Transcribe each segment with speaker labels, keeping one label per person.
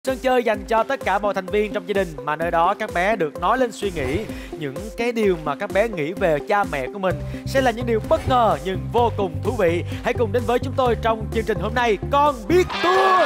Speaker 1: Sân chơi dành cho tất cả mọi thành viên trong gia đình, mà nơi đó các bé được nói lên suy nghĩ. Những cái điều mà các bé nghĩ về cha mẹ của mình sẽ là những điều bất ngờ nhưng vô cùng thú vị. Hãy cùng đến với chúng tôi trong chương trình hôm nay, Con Biết Tuốt.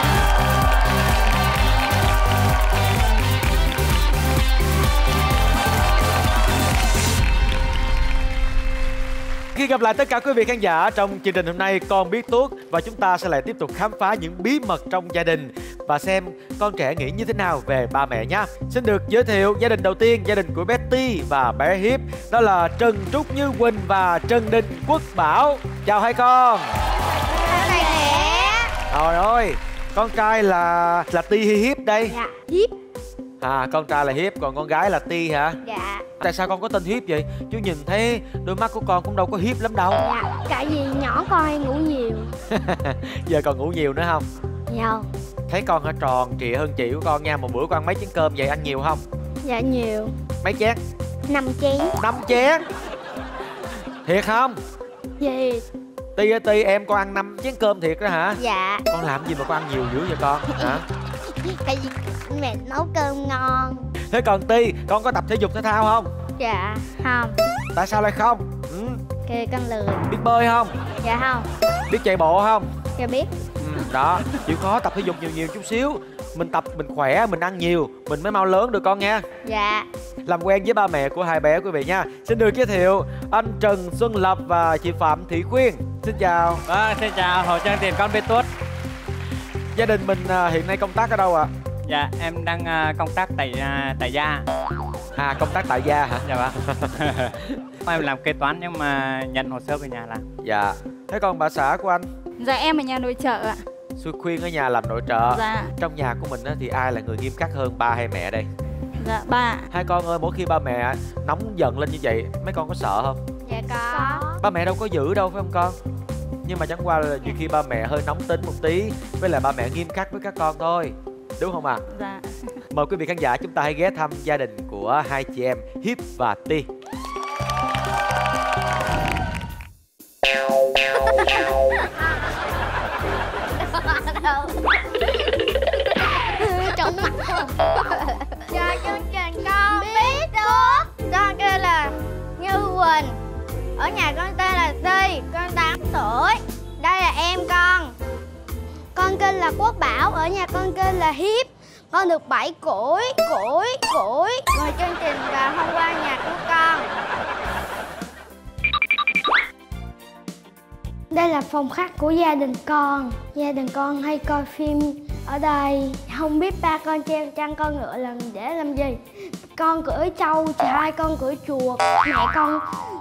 Speaker 1: Khi gặp lại tất cả quý vị khán giả trong chương trình hôm nay, Con Biết Tuốt, và chúng ta sẽ lại tiếp tục khám phá những bí mật trong gia đình và xem con trẻ nghĩ như thế nào về ba mẹ nhé. Xin được giới thiệu gia đình đầu tiên, gia đình của Betty và bé Hiếp, đó là Trần Trúc Như Quỳnh và Trần Đình Quốc Bảo. Chào hai con.
Speaker 2: Chào thầy mẹ.
Speaker 1: Trời ơi, con trai là Ti hay Hiếp đây?
Speaker 2: Dạ, Hiếp.
Speaker 1: À, con trai là Hiếp, còn con gái là Ti hả?
Speaker 2: Dạ.
Speaker 1: Tại sao con có tên Hiếp vậy? Chú nhìn thấy đôi mắt của con cũng đâu có hiếp lắm đâu.
Speaker 2: Dạ, tại vì nhỏ con hay ngủ nhiều.
Speaker 1: Giờ còn ngủ nhiều nữa không?
Speaker 2: Dạ.
Speaker 1: Thấy con hả, tròn trịa hơn chị của con nha. Một bữa con ăn mấy chén cơm vậy, ăn nhiều không?
Speaker 2: Dạ nhiều.
Speaker 1: Mấy chén?
Speaker 2: 5 chén.
Speaker 1: 5 chén? Thiệt không?
Speaker 2: Gì?
Speaker 1: Ti ơi Ti, em con ăn 5 chén cơm thiệt đó hả?
Speaker 2: Dạ.
Speaker 1: Con làm gì mà con ăn nhiều dữ vậy con? Hả?
Speaker 2: Tại vì mẹ nấu cơm ngon.
Speaker 1: Thế còn Ti, con có tập thể dục thể thao không?
Speaker 2: Dạ không.
Speaker 1: Tại sao lại không?
Speaker 2: Kìa con lười.
Speaker 1: Biết bơi không?
Speaker 2: Dạ không.
Speaker 1: Biết chạy bộ không?
Speaker 2: Dạ biết.
Speaker 1: Đó, chịu khó tập thể dục nhiều nhiều chút xíu. Mình tập mình khỏe, mình ăn nhiều, mình mới mau lớn được con nha.
Speaker 2: Dạ.
Speaker 1: Làm quen với ba mẹ của hai bé quý vị nha. Xin được giới thiệu anh Trần Xuân Lập và chị Phạm Thị Khuyên. Xin chào.
Speaker 3: Xin chào hội chương trình Con Biết Tuốt.
Speaker 1: Gia đình mình hiện nay công tác ở đâu ạ?
Speaker 3: Dạ em đang công tác tại gia.
Speaker 1: À, công tác tại gia hả?
Speaker 3: Dạ vâng. Em làm kế toán nhưng mà nhận hồ sơ về nhà làm.
Speaker 1: Dạ. Thế còn bà xã của anh?
Speaker 4: Dạ em ở nhà nội trợ ạ.
Speaker 1: Xuân Khuyên ở nhà làm nội trợ.
Speaker 4: Dạ.
Speaker 1: Trong nhà của mình thì ai là người nghiêm khắc hơn, ba hay mẹ đây?
Speaker 4: Dạ ba.
Speaker 1: Hai con ơi, mỗi khi ba mẹ nóng giận lên như vậy, mấy con có sợ không?
Speaker 2: Dạ có.
Speaker 1: Ba mẹ đâu có giữ đâu phải không con? Nhưng mà chẳng qua là nhiều khi ba mẹ hơi nóng tính một tí, với lại ba mẹ nghiêm khắc với các con thôi, đúng không ạ?
Speaker 4: Dạ.
Speaker 1: Mời quý vị khán giả chúng ta hãy ghé thăm gia đình của hai chị em Hiếp và Ti.
Speaker 2: Trong mặt không? Cho chương trình Con Biết Tuốt. Con kêu là Như Quỳnh. Ở nhà con tên là Ti, con 8 tuổi. Đây là em con. Con kêu là Quốc Bảo, ở nhà con kêu là Hiếp. Con được 7 tuổi. Mời chương trình và hôm qua nhà của con. Đây là phòng khách của gia đình con. Gia đình con hay coi phim ở đây. Không biết ba con treo chăn con ngựa để làm gì. Con cưỡi trâu, hai con cưỡi chuột, mẹ con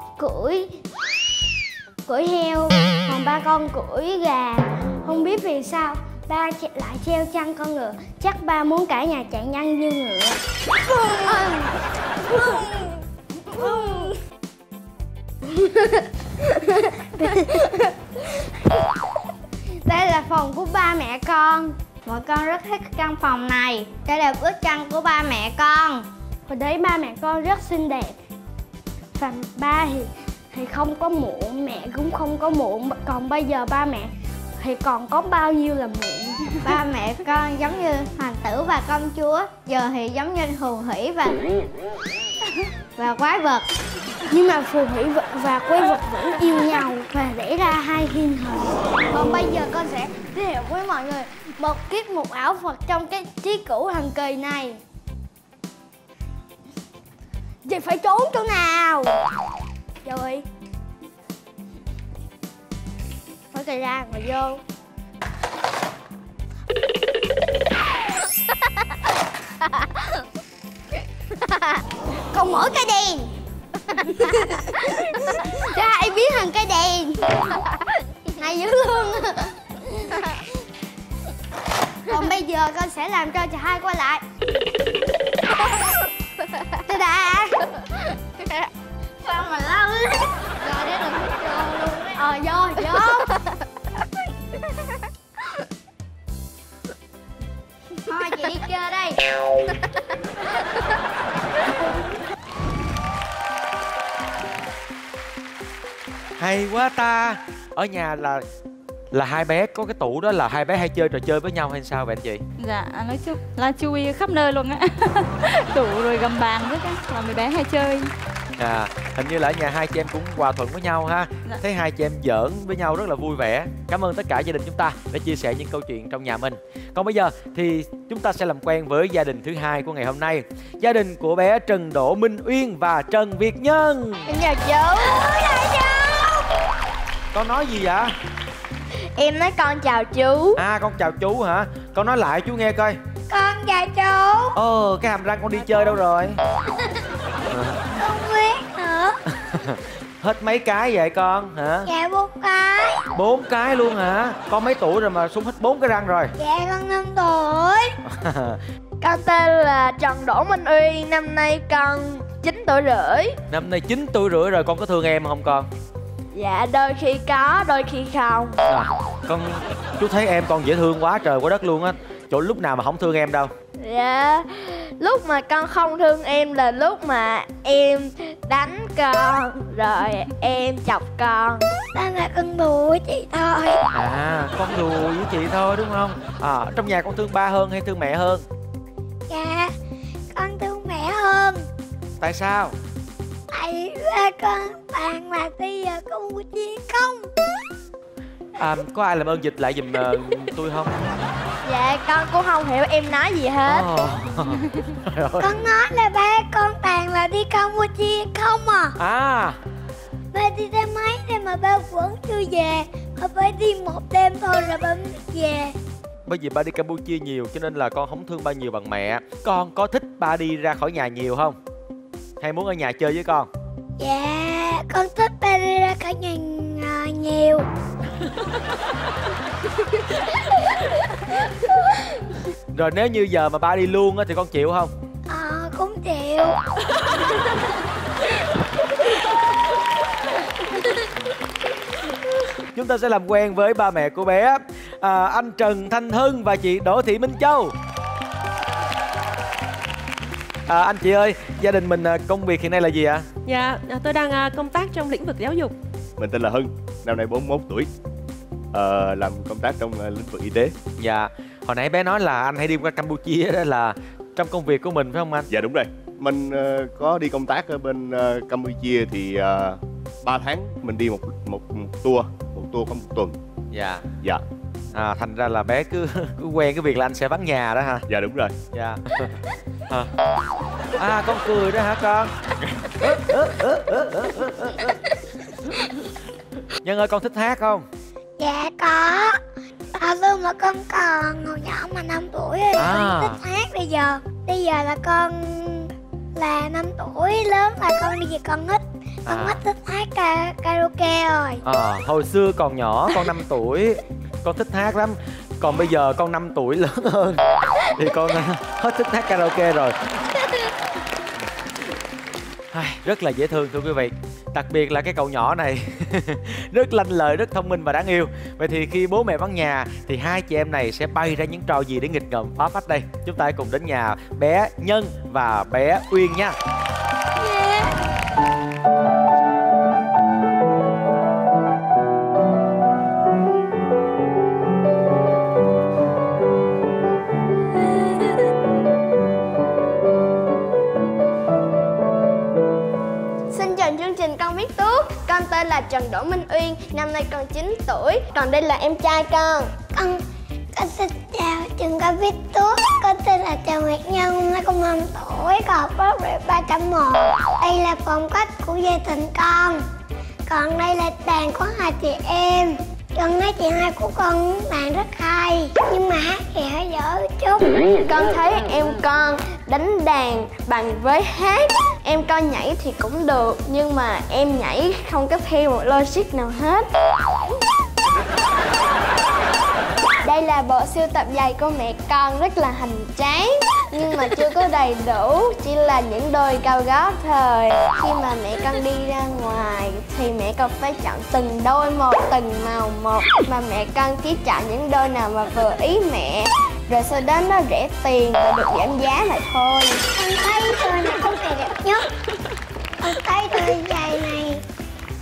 Speaker 2: cưỡi heo, còn ba con cưỡi gà. Không biết vì sao ba lại treo chăn con ngựa. Chắc ba muốn cả nhà chạy nhanh như ngựa. Đây là phòng của ba mẹ con. Mọi con rất thích căn phòng này. Đây là bức tranh của ba mẹ con. Hồi đấy ba mẹ con rất xinh đẹp. Và ba thì không có muộn, mẹ cũng không có muộn. Còn bây giờ ba mẹ thì còn có bao nhiêu là muộn. Ba mẹ con giống như hoàng tử và công chúa. Giờ thì giống như phù thủy và quái vật. Nhưng mà phù thủy và quái vật vẫn yêu nhau và đẻ ra hai thiên thần. Còn bây giờ con sẽ giới thiệu với mọi người một kiếp mục ảo thuật trong cái trí cửu thần kỳ này. Chị phải trốn chỗ nào? Rồi. Mở cây ra ngồi vô. Con mở cái đèn. Cho ai biết thằng cái đèn. Hay dữ luôn. Còn bây giờ con sẽ làm cho chị hai quay lại. Ta-da. Sao mà lâu. Rồi để đừng vô luôn đấy. Vô. Thôi chị đi chơi đây.
Speaker 1: Hay quá ta. Ở nhà là Là hai bé có cái tủ đó là hai bé hay chơi trò chơi với nhau hay sao vậy anh chị?
Speaker 4: Dạ, nói chung là chui khắp nơi luôn á. Tủ rồi gầm bàn rất á, là mấy bé hay chơi.
Speaker 1: Hình như là ở nhà hai chị em cũng hòa thuận với nhau ha.
Speaker 4: Dạ.
Speaker 1: Thấy hai chị em giỡn với nhau rất là vui vẻ. Cảm ơn tất cả gia đình chúng ta đã chia sẻ những câu chuyện trong nhà mình. Còn bây giờ thì chúng ta sẽ làm quen với gia đình thứ hai của ngày hôm nay. Gia đình của bé Trần Đỗ Minh Uyên và Trần Việt Nhân.
Speaker 2: Em chào chú.
Speaker 1: Con nói gì vậy?
Speaker 2: Em nói con chào chú.
Speaker 1: Con chào chú hả? Con nói lại chú nghe coi.
Speaker 2: Con chào chú.
Speaker 1: Cái hàm răng con đi chơi đâu rồi?
Speaker 2: Không biết nữa.
Speaker 1: Hết mấy cái vậy con hả?
Speaker 2: Dạ 4 cái.
Speaker 1: 4 cái luôn hả? Con mấy tuổi rồi mà sung hết 4 cái răng rồi?
Speaker 2: Dạ con 5 tuổi. Con tên là Trần Đỗ Minh Uyên. Năm nay con 9 tuổi rưỡi.
Speaker 1: Năm nay 9 tuổi rưỡi rồi, con có thương em không con?
Speaker 2: Dạ đôi khi có, đôi khi không.
Speaker 1: Chú thấy em con dễ thương quá trời quá đất luôn á. Chỗ lúc nào mà không thương em đâu?
Speaker 2: Dạ lúc mà con không thương em là lúc mà em đánh con, rồi em chọc con. Đó là con đùa với chị thôi.
Speaker 1: Con đùa với chị thôi đúng không? Trong nhà con thương ba hơn hay thương mẹ hơn?
Speaker 2: Dạ con thương mẹ hơn.
Speaker 1: Tại sao?
Speaker 2: Tại ba con toàn là bây giờ con mua chia không.
Speaker 1: Có ai làm ơn dịch lại giùm tôi không?
Speaker 2: Dạ con cũng không hiểu em nói gì hết. Con nói là ba con toàn là đi Campuchia không à. Ba đi xe máy nên mà ba vẫn chưa về. Ba phải đi một đêm thôi rồi ba mới về.
Speaker 1: Bởi vì ba đi Campuchia nhiều cho nên là con không thương ba nhiều bằng mẹ. Con có thích ba đi ra khỏi nhà nhiều không? Hay muốn ở nhà chơi với con?
Speaker 2: Dạ con thích ba đi ra khỏi nhà nhiều.
Speaker 1: Rồi nếu như giờ mà ba đi luôn á thì con chịu không?
Speaker 2: Cũng chịu.
Speaker 1: Chúng ta sẽ làm quen với ba mẹ của bé, anh Trần Thanh Hưng và chị Đỗ Thị Minh Châu. Anh chị ơi, gia đình mình công việc hiện nay là gì ạ?
Speaker 5: Dạ, tôi đang công tác trong lĩnh vực giáo dục.
Speaker 6: Mình tên là Hưng, năm nay 41 tuổi, làm công tác trong lĩnh vực y tế.
Speaker 1: Dạ, hồi nãy bé nói là anh hay đi qua Campuchia, đó là trong công việc của mình phải không anh?
Speaker 6: Dạ đúng rồi, mình có đi công tác ở bên Campuchia thì 3 tháng mình đi một tour có một tuần.
Speaker 1: Dạ.
Speaker 6: Dạ.
Speaker 1: Thành ra là bé cứ quen cái việc là anh sẽ vắng nhà đó hả?
Speaker 6: Dạ đúng rồi.
Speaker 1: Dạ. Con cười đó hả con? Nhân ơi, con thích hát không?
Speaker 2: Dạ có. Lúc mà con còn hồi nhỏ mà 5 tuổi thì con thích hát. Bây giờ là con là 5 tuổi, lớn là con đi về con ít thích hát karaoke rồi.
Speaker 1: Hồi xưa còn nhỏ con 5 tuổi con thích hát lắm. Còn bây giờ con 5 tuổi lớn hơn thì con hết thích hát karaoke rồi. Rất là dễ thương thưa quý vị. Đặc biệt là cái cậu nhỏ này rất lanh lợi, rất thông minh và đáng yêu. Vậy thì khi bố mẹ vắng nhà thì hai chị em này sẽ bày ra những trò gì để nghịch ngợm phá phách đây? Chúng ta hãy cùng đến nhà bé Nhân và bé Uyên nha.
Speaker 2: Con biết Tước, con tên là Trần Đỗ Minh Uyên, năm nay con 9 tuổi, còn đây là em trai con. Con xin chào trường con biết Tước, con tên là Trần Việt Nhân, năm nay con 5 tuổi, con học lớp 301. Đây là phòng khách của gia đình con, còn đây là đàn của hai chị em. Con nói chị hai của con đàn rất hay, nhưng mà hát thì hơi dở chút. Con thấy em con đánh đàn bằng với hát. Em con nhảy thì cũng được, nhưng mà em nhảy không có theo một logic nào hết. Đây là bộ sưu tập giày của mẹ con, rất là hoành tráng, nhưng mà chưa có đầy đủ, chỉ là những đôi cao gót thôi. Khi mà mẹ con đi ra ngoài thì mẹ con phải chọn từng đôi một, từng màu một, mà mẹ con chỉ chọn những đôi nào mà vừa ý mẹ, rồi sau đó nó rẻ tiền và được giảm giá lại thôi. Con thấy đôi này không thể đẹp nhất. Con thấy đôi giày này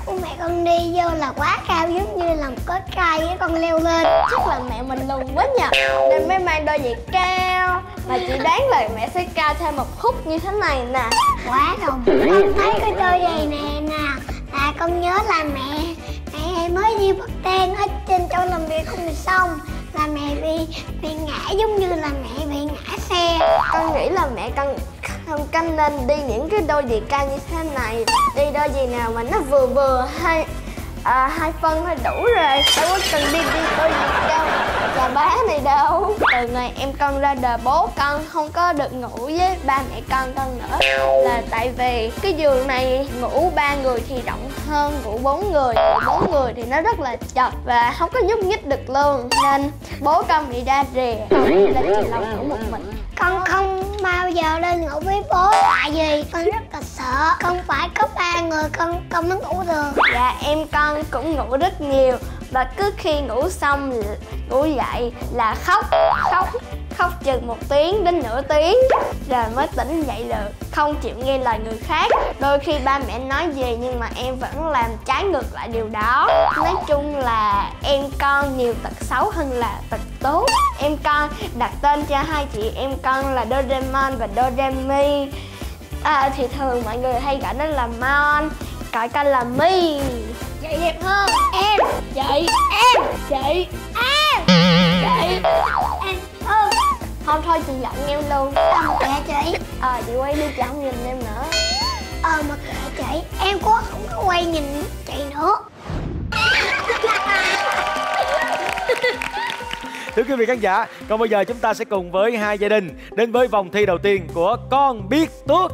Speaker 2: của mẹ con đi vô là quá cao, giống như là một cái cây với con leo lên. Chắc là mẹ mình lùn quá nhờ, nên mới mang đôi giày cao. Mà chị đoán là mẹ sẽ cao thêm một khúc như thế này nè. Quá rồi, con thấy cái đôi giày này nè, là con nhớ là mẹ mới đi bắt ten ở trên chỗ làm việc không xong, là mẹ bị ngã, giống như là mẹ bị ngã xe. Con nghĩ là mẹ không canh nên đi những cái đôi giày cao như thế này, đi đôi giày nào mà nó vừa hai phân thôi đủ rồi, đâu có cần đi đôi giày cao là bá này đâu. Từ ngày em con ra đời, bố con không có được ngủ với ba mẹ con nữa, là tại vì cái giường này ngủ 3 người thì rộng hơn ngủ 4 người. Ngủ 4 người thì nó rất là chật và không có nhúc nhích được luôn, nên bố con bị ra rìa, là chị Long ngủ một mình. Con không bao giờ lên ngủ với bố, tại vì con rất là sợ, không phải có 3 người con mới ngủ được. Dạ em con cũng ngủ rất nhiều, và cứ khi ngủ xong ngủ dậy là khóc chừng 1 tiếng đến nửa tiếng rồi mới tỉnh dậy được, không chịu nghe lời người khác. Đôi khi ba mẹ nói gì nhưng mà em vẫn làm trái ngược lại điều đó. Nói chung là em con nhiều tật xấu hơn là tật tốt. Em con đặt tên cho hai chị em con là Doraemon và Doremi. Thì thường mọi người hay gọi nó là Mon, gọi con là Mi. Chị đẹp hơn em, chị hơn. Không thôi chị giận em luôn. Mặc kệ chị. Chị quay đi, chị không nhìn em nữa. Mặc kệ chị, em cũng không có quay nhìn chị nữa.
Speaker 1: Thưa quý vị khán giả, còn bây giờ chúng ta sẽ cùng với hai gia đình đến với vòng thi đầu tiên của Con Biết Tuốt.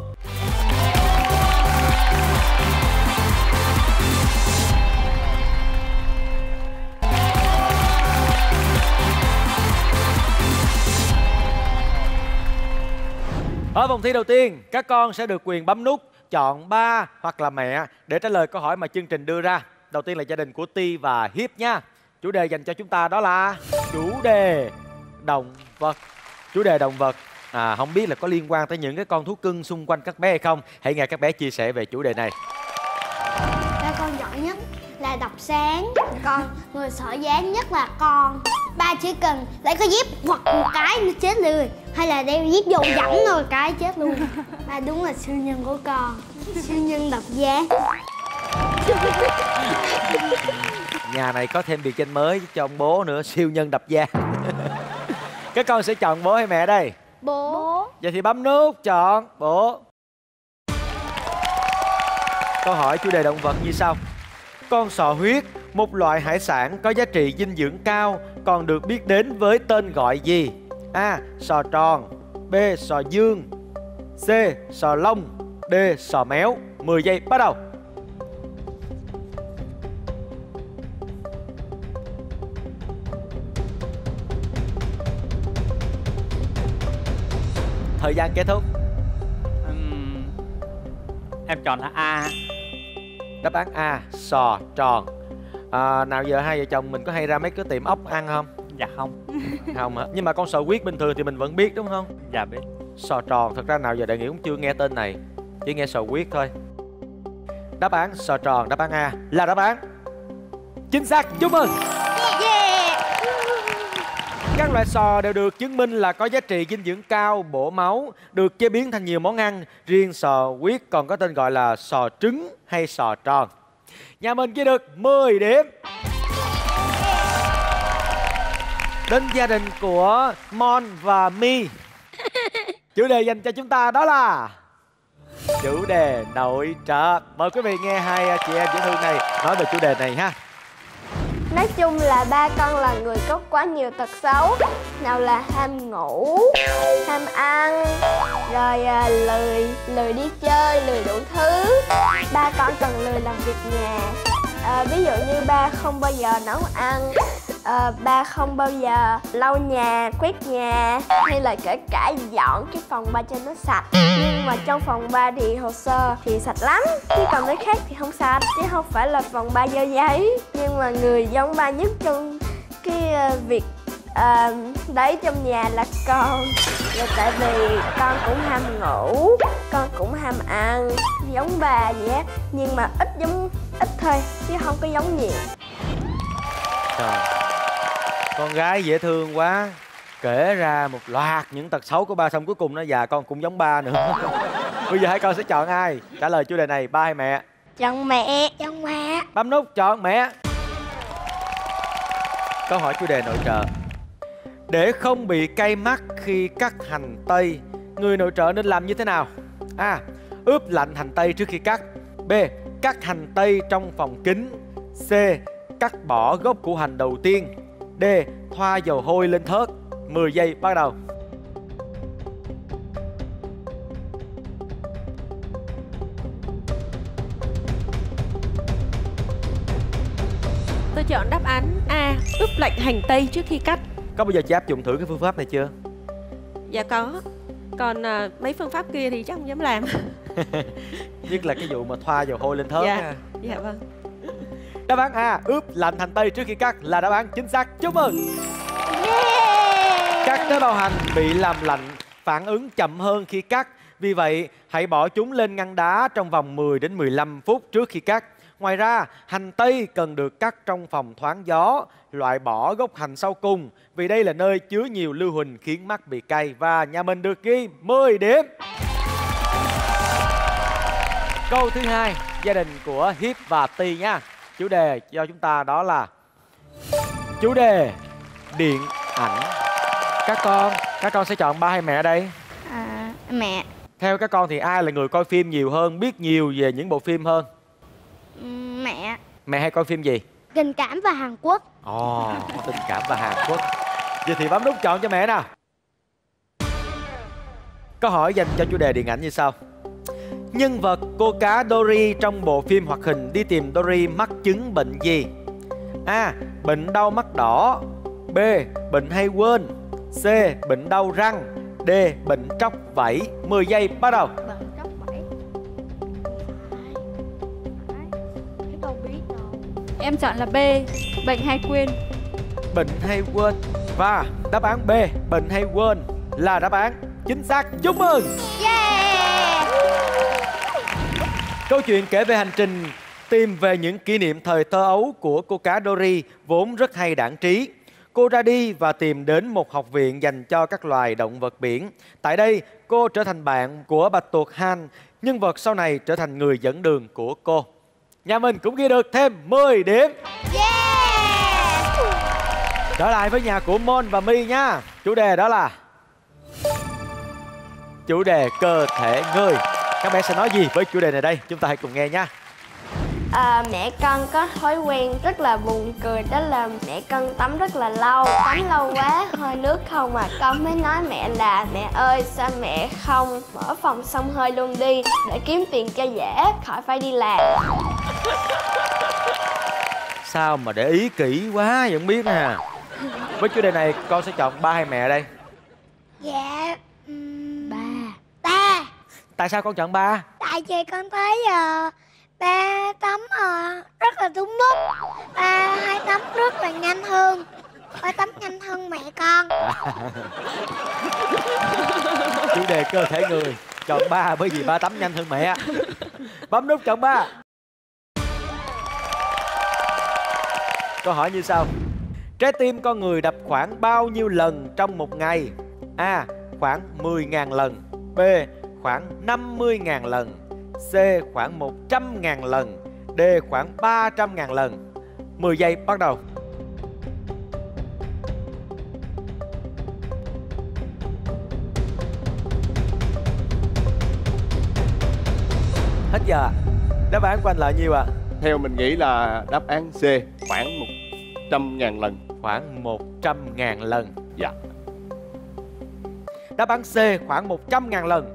Speaker 1: Ở vòng thi đầu tiên, các con sẽ được quyền bấm nút chọn ba hoặc là mẹ để trả lời câu hỏi mà chương trình đưa ra. Đầu tiên là gia đình của Ti và Hiếp nha. Chủ đề dành cho chúng ta đó là chủ đề động vật. Chủ đề động vật, không biết là có liên quan tới những cái con thú cưng xung quanh các bé hay không? Hãy nghe các bé chia sẻ về chủ đề này.
Speaker 2: Ba con giỏi nhất là đọc sáng, con người sợ dán nhất là con. Ba chỉ cần lấy cái dép hoặc một cái nó chết luôn, hay là đeo dép dầu dẫm rồi cái chết luôn. Ba đúng là siêu nhân của con, siêu nhân độc giác.
Speaker 1: Nhà này có thêm biệt danh mới cho ông bố nữa, siêu nhân đập da. Các con sẽ chọn bố hay mẹ đây?
Speaker 2: Bố.
Speaker 1: Vậy thì bấm nút chọn bố. Câu hỏi chủ đề động vật như sau. Con sò huyết, một loại hải sản có giá trị dinh dưỡng cao, còn được biết đến với tên gọi gì? A. Sò tròn, B. Sò dương, C. Sò lông, D. Sò méo. 10 giây bắt đầu. Thời gian kết thúc.
Speaker 3: Em chọn là A.
Speaker 1: Đáp án A, sò tròn. Nào giờ hai vợ chồng mình có hay ra mấy cái tiệm ốc ăn không?
Speaker 3: Dạ không.
Speaker 1: Không hả? Nhưng mà con sò huyết bình thường thì mình vẫn biết đúng không?
Speaker 3: Dạ biết.
Speaker 1: Sò tròn, thật ra nào giờ Đại Nghĩa cũng chưa nghe tên này, chỉ nghe sò huyết thôi. Đáp án sò tròn, đáp án A là đáp án chính xác. Chúc mừng. Các loại sò đều được chứng minh là có giá trị dinh dưỡng cao, bổ máu, được chế biến thành nhiều món ăn. Riêng sò huyết còn có tên gọi là sò trứng hay sò tròn. Nhà mình ghi được 10 điểm. Đến gia đình của Mon và Mi. Chủ đề dành cho chúng ta đó là chủ đề nội trợ. Mời quý vị nghe hai chị em dễ thương này nói về chủ đề này ha.
Speaker 2: Nói chung là ba con là người có quá nhiều tật xấu. Nào là ham ngủ, ham ăn, rồi lười đi chơi, lười đủ thứ. Ba con còn lười làm việc nhà. Ví dụ như ba không bao giờ nấu ăn, ba không bao giờ lau nhà, quét nhà, hay là kể cả dọn cái phòng ba cho nó sạch. Nhưng mà trong phòng ba thì hồ sơ thì sạch lắm, chứ còn cái khác thì không sạch, chứ không phải là phòng ba dơ giấy. Nhưng mà người giống ba nhất trong cái việc đấy trong nhà là con. Là tại vì con cũng ham ngủ, con cũng ham ăn giống bà vậy á, nhưng mà ít giống
Speaker 5: ít thôi chứ không có giống nhiều.
Speaker 1: Trời, con gái dễ thương quá, kể ra một loạt những tật xấu của ba, xong cuối cùng nó già con cũng giống ba nữa. Bây giờ hai con sẽ chọn ai trả lời chủ đề này, ba hay mẹ?
Speaker 2: Chọn mẹ. Chọn mẹ.
Speaker 1: Bấm nút chọn mẹ. Câu hỏi chủ đề nội trợ. Để không bị cay mắt khi cắt hành tây, người nội trợ nên làm như thế nào? A. Ướp lạnh hành tây trước khi cắt. B. Cắt hành tây trong phòng kín. C. Cắt bỏ gốc củ hành đầu tiên. D. Thoa dầu hôi lên thớt. 10 giây bắt đầu.
Speaker 5: Tôi chọn đáp án A, ướp lạnh hành tây trước khi cắt.
Speaker 1: Có bao giờ chị áp dụng thử cái phương pháp này chưa?
Speaker 5: Dạ có. Còn mấy phương pháp kia thì chắc không dám làm.
Speaker 1: Nhất là cái vụ mà thoa dầu hôi lên thớt.
Speaker 5: Dạ. Dạ vâng.
Speaker 1: Đáp án A, ướp lạnh hành tây trước khi cắt là đáp án chính xác. Chúc mừng. Các tế bào hành bị làm lạnh phản ứng chậm hơn khi cắt. Vì vậy, hãy bỏ chúng lên ngăn đá trong vòng 10 đến 15 phút trước khi cắt. Ngoài ra, hành tây cần được cắt trong phòng thoáng gió, loại bỏ gốc hành sau cùng, vì đây là nơi chứa nhiều lưu huỳnh khiến mắt bị cay. Và nhà mình được ghi 10 điểm. Câu thứ hai, gia đình của Hiếp và Ti nha. Chủ đề do chúng ta đó là chủ đề điện ảnh. Các con sẽ chọn ba hay mẹ đây?
Speaker 2: Mẹ.
Speaker 1: Theo các con thì ai là người coi phim nhiều hơn, biết nhiều về những bộ phim hơn?
Speaker 2: Mẹ.
Speaker 1: Mẹ hay coi phim gì?
Speaker 2: Tình cảm và Hàn Quốc.
Speaker 1: Ồ, tình cảm và Hàn Quốc. Vậy thì bấm nút chọn cho mẹ nào. Câu hỏi dành cho chủ đề điện ảnh như sau. Nhân vật cô cá Dory trong bộ phim hoạt hình đi tìm Dory mắc chứng bệnh gì? A. Bệnh đau mắt đỏ. B. Bệnh hay quên. C. Bệnh đau răng. D. Bệnh tróc vảy. 10 giây bắt đầu.
Speaker 2: Bệnh tróc vảy. Cái đâu biết đâu.
Speaker 4: Em chọn là B, bệnh hay quên.
Speaker 1: Bệnh hay quên. Và đáp án B, bệnh hay quên là đáp án chính xác. Chúc mừng.
Speaker 2: Yeah.
Speaker 1: Câu chuyện kể về hành trình tìm về những kỷ niệm thời thơ ấu của cô cá Dory vốn rất hay đãng trí. Cô ra đi và tìm đến một học viện dành cho các loài động vật biển. Tại đây, cô trở thành bạn của bạch tuộc Han, nhân vật sau này trở thành người dẫn đường của cô. Nhà mình cũng ghi được thêm 10 điểm.
Speaker 2: Yeah.
Speaker 1: Trở lại với nhà của Mon và My nha. Chủ đề đó là chủ đề cơ thể người. Các bé sẽ nói gì với chủ đề này đây? Chúng ta hãy cùng nghe nha.
Speaker 7: Mẹ con có thói quen rất là buồn cười, đó là mẹ con tắm rất là lâu, tắm lâu quá hơi nước không mà con mới nói mẹ là mẹ ơi sao mẹ không mở phòng xông hơi luôn đi để kiếm tiền cho dễ khỏi phải đi làm.
Speaker 1: Sao mà để ý kỹ quá vẫn biết nè. Với chủ đề này con sẽ chọn ba hay mẹ đây?
Speaker 2: Dạ. Ba.
Speaker 1: Tại sao con chọn ba?
Speaker 2: Tại vì con thấy ba tắm rất là đúng lúc. Ba hay tắm rất là nhanh hơn. Ba tắm nhanh hơn mẹ con.
Speaker 1: Chủ đề cơ thể người, chọn ba bởi vì ba tắm nhanh hơn mẹ. Bấm nút chọn ba. Câu hỏi như sau. Trái tim con người đập khoảng bao nhiêu lần trong một ngày? A. Khoảng 10.000 lần. B. Khoảng 50.000 lần. C. Khoảng 100.000 lần. D. Khoảng 300.000 lần. 10 giây bắt đầu. Hết giờ. Đáp án của anh là nhiêu ạ?
Speaker 6: Theo mình nghĩ là đáp án C, khoảng 100.000 lần.
Speaker 1: Khoảng 100.000 lần.
Speaker 6: Dạ.
Speaker 1: Đáp án C, khoảng 100.000 lần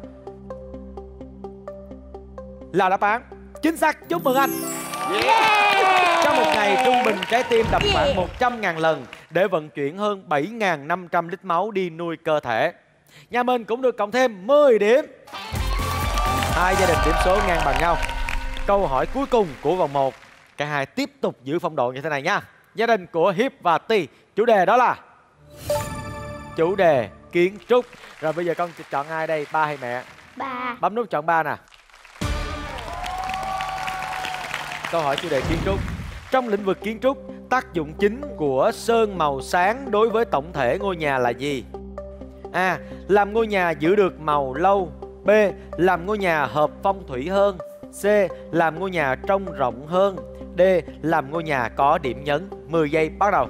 Speaker 1: là đáp án chính xác. Chúc mừng anh. Trong một ngày trung bình trái tim đập khoảng 100.000 lần để vận chuyển hơn 7.500 lít máu đi nuôi cơ thể. Nhà mình cũng được cộng thêm 10 điểm. Hai gia đình điểm số ngang bằng nhau. Câu hỏi cuối cùng của vòng 1. Cả hai tiếp tục giữ phong độ như thế này nha. Gia đình của Hiếp và Ti, chủ đề đó là chủ đề kiến trúc. Rồi bây giờ con chọn ai đây, ba hay mẹ?
Speaker 2: Ba.
Speaker 1: Bấm nút chọn ba nè. câu hỏi chủ đề kiến trúc. Trong lĩnh vực kiến trúc, tác dụng chính của sơn màu sáng đối với tổng thể ngôi nhà là gì? A. Làm ngôi nhà giữ được màu lâu. B. Làm ngôi nhà hợp phong thủy hơn. C. Làm ngôi nhà trông rộng hơn. D. Làm ngôi nhà có điểm nhấn. 10 giây bắt đầu.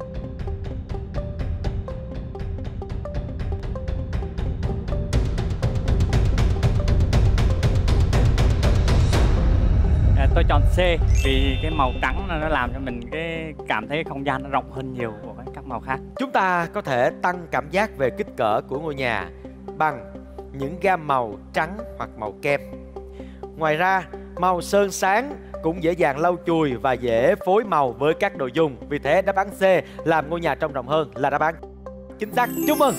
Speaker 3: Tôi chọn C vì cái màu trắng nó làm cho mình cái cảm thấy không gian nó rộng hơn nhiều của các màu khác.
Speaker 1: Chúng ta có thể tăng cảm giác về kích cỡ của ngôi nhà bằng những gam màu trắng hoặc màu kem. Ngoài ra, màu sơn sáng cũng dễ dàng lau chùi và dễ phối màu với các đồ dùng. Vì thế đáp án C, làm ngôi nhà trông rộng hơn là đáp án chính xác. Chúc mừng.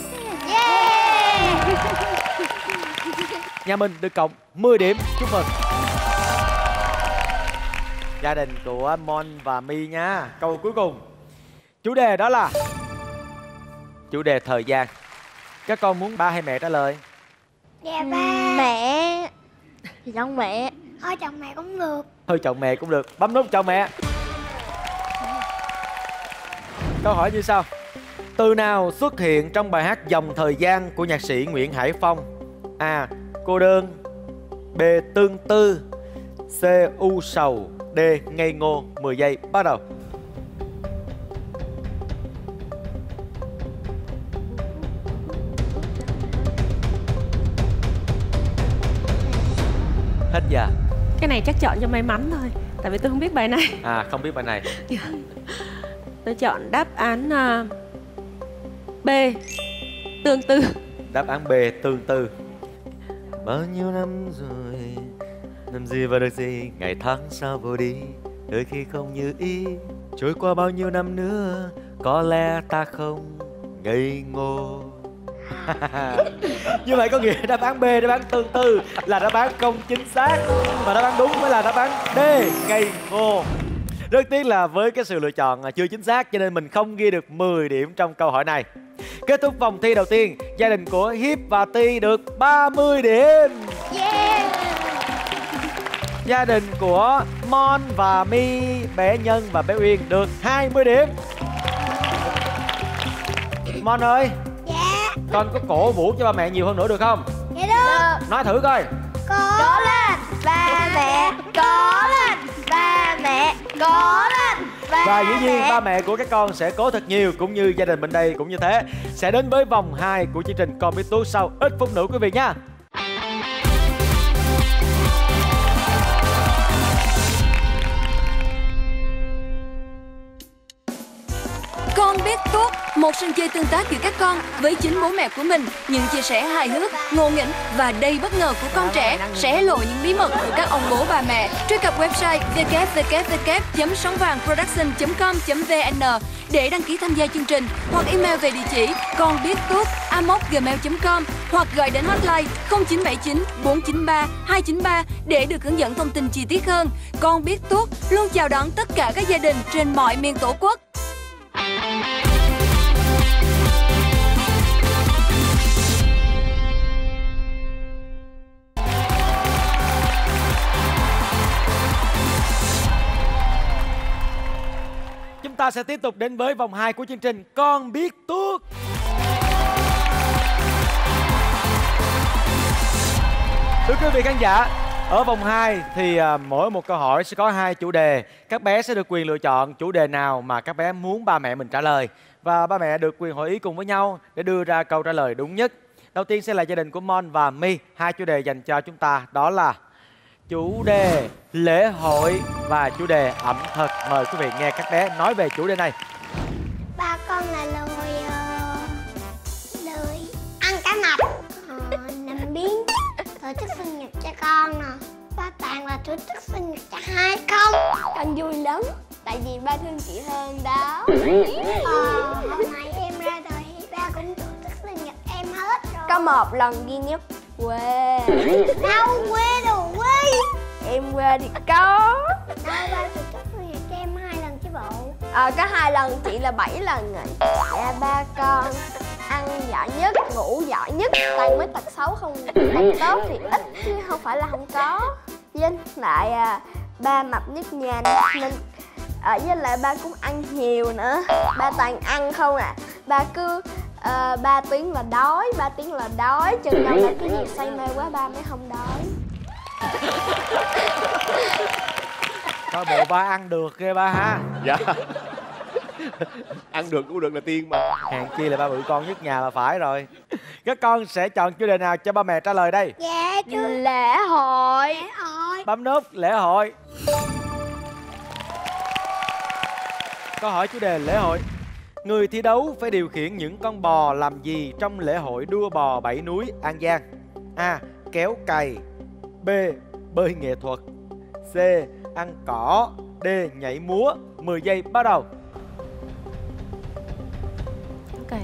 Speaker 1: Nhà mình được cộng 10 điểm. Chúc mừng. Gia đình của Mon và My nha. Câu cuối cùng. Chủ đề đó là chủ đề thời gian. Các con muốn ba hay mẹ trả lời?
Speaker 2: Dạ ba.
Speaker 7: Mẹ. Thì chọn mẹ.
Speaker 2: Thôi chọn mẹ cũng được.
Speaker 1: Thôi chọn mẹ cũng được. Bấm nút chọn mẹ. Câu hỏi như sau. Từ nào xuất hiện trong bài hát Dòng Thời Gian của nhạc sĩ Nguyễn Hải Phong? A. Cô đơn. B. Tương tư. C. U sầu. D. Ngây ngô. 10 giây bắt đầu. Hết giờ.
Speaker 5: Cái này chắc chọn cho may mắn thôi. Tại vì tôi không biết bài này.
Speaker 1: À, không biết bài này.
Speaker 5: Tôi chọn đáp án B. Tương tư.
Speaker 1: Đáp án B. Tương tư. Bao nhiêu năm rồi, làm gì và được gì, ngày tháng sao vô đi, đôi khi không như ý. Trôi qua bao nhiêu năm nữa, có lẽ ta không ngây ngô. Như vậy có nghĩa đáp án B, đáp án tương tư là đáp án không chính xác. Và đáp án đúng mới là đáp án D, ngây ngô. Rất tiếc là với cái sự lựa chọn chưa chính xác cho nên mình không ghi được 10 điểm trong câu hỏi này. Kết thúc vòng thi đầu tiên, gia đình của Hiếp và Ti được 30 điểm.
Speaker 2: Yeah.
Speaker 1: Gia đình của Mon và My, bé Nhân và bé Uyên được 20 điểm. Mon ơi,
Speaker 2: Dạ.
Speaker 1: con có cổ vũ cho ba mẹ nhiều hơn nữa được không?
Speaker 2: Dạ được.
Speaker 1: Nói thử coi.
Speaker 2: Cố lên ba mẹ, cố lên ba mẹ, cố lên ba
Speaker 1: Và dĩ nhiên
Speaker 2: mẹ.
Speaker 1: ba mẹ của các con sẽ cố thật nhiều, cũng như gia đình bên đây cũng như thế. Sẽ đến với vòng 2 của chương trình Con Biết Tuốt sau ít phút nữa quý vị nha.
Speaker 8: Con Biết Tuốt, một sân chơi tương tác giữa các con với chính bố mẹ của mình. Những chia sẻ hài hước, ngộ nghĩnh và đầy bất ngờ của con trẻ sẽ lộ những bí mật của các ông bố bà mẹ. Truy cập website www.sống-vàng-production.com.vn để đăng ký tham gia chương trình, hoặc email về địa chỉ conbiếttuốt@gmail.com, hoặc gọi đến hotline 0979 493 293 để được hướng dẫn thông tin chi tiết hơn. Con Biết Tuốt luôn chào đón tất cả các gia đình trên mọi miền Tổ quốc.
Speaker 1: Chúng ta sẽ tiếp tục đến với vòng 2 của chương trình Con Biết Tuốt. Thưa quý vị khán giả, ở vòng 2 thì mỗi một câu hỏi sẽ có 2 chủ đề. Các bé sẽ được quyền lựa chọn chủ đề nào mà các bé muốn ba mẹ mình trả lời. Và ba mẹ được quyền hội ý cùng với nhau để đưa ra câu trả lời đúng nhất. Đầu tiên sẽ là gia đình của Mon và My. 2 chủ đề dành cho chúng ta đó là chủ đề lễ hội và chủ đề ẩm thực. Mời quý vị nghe các bé nói về chủ đề này.
Speaker 2: Ba con là lười ăn cá mập, nằm biến, tổ chức sinh nhật cho con nè. Ba Tàng là tổ chức sinh nhật cho hai con.
Speaker 7: Con vui lắm, tại vì ba thương chị hơn đó.
Speaker 2: Hôm nay em ra rồi, ba cũng tổ chức sinh nhật em hết rồi.
Speaker 7: Có một lần duy nhất quê.
Speaker 2: Đâu quê đâu quê.
Speaker 7: Em quê thì có.
Speaker 2: Đâu ba tổ chức sinh nhật cho em 2 lần chứ bộ.
Speaker 7: Có 2 lần, chị là 7 lần rồi. Dạ ba con ăn giỏi nhất, ngủ giỏi nhất. Toàn mấy tật xấu không, tật tốt thì ít chứ không phải là không có. Với lại ba mập nhất nhà nên với lại ba cũng ăn nhiều nữa. Ba toàn ăn không à. Ba cứ 3 tiếng là đói, 3 tiếng là đói. Chừng nào là cái gì say mê quá ba mới không đói.
Speaker 1: Coi bộ ba ăn được ghê ba ha.
Speaker 6: Dạ. Ăn được cũng được là tiên mà.
Speaker 1: Hèn chi là ba bự con nhất nhà là phải rồi. Các con sẽ chọn chủ đề nào cho ba mẹ trả lời đây?
Speaker 2: Dạ chú.
Speaker 7: Lễ hội.
Speaker 1: Bấm nút lễ hội. Câu hỏi chủ đề lễ hội. Người thi đấu phải điều khiển những con bò làm gì trong lễ hội đua bò 7 núi An Giang? A. Kéo cày. B. Bơi nghệ thuật. C. Ăn cỏ. D. Nhảy múa. 10 giây bắt đầu.
Speaker 5: Ok.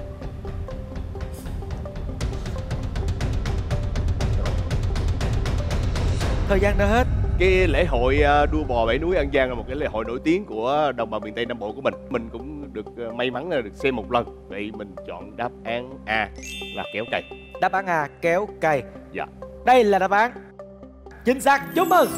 Speaker 1: Thời gian đã hết.
Speaker 6: Cái lễ hội đua bò 7 núi An Giang là một cái lễ hội nổi tiếng của đồng bào miền Tây Nam Bộ của mình. Mình cũng được may mắn là được xem một lần. Vậy mình chọn đáp án A là kéo cày.
Speaker 1: Đáp án A kéo cày.
Speaker 6: Dạ.
Speaker 1: Đây là đáp án chính xác. Chúc mừng.